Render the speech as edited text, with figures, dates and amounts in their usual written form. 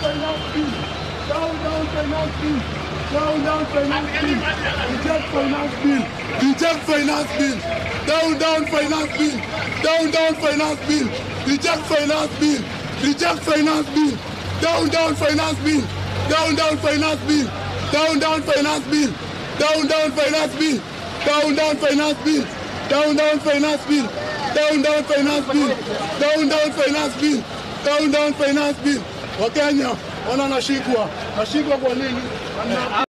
finance bill. Down finance bill. Down finance bill. Reject finance bill. Reject finance bill. Down finance bill. Down finance bill. Reject finance bill. Reject finance bill. Down finance bill. Down finance bill. Down finance bill. Down finance bill. Down finance bill. Down finance bill. Down finance bill. Down finance bill. Down finance bill. Wakenya wanashikwa kwa nini?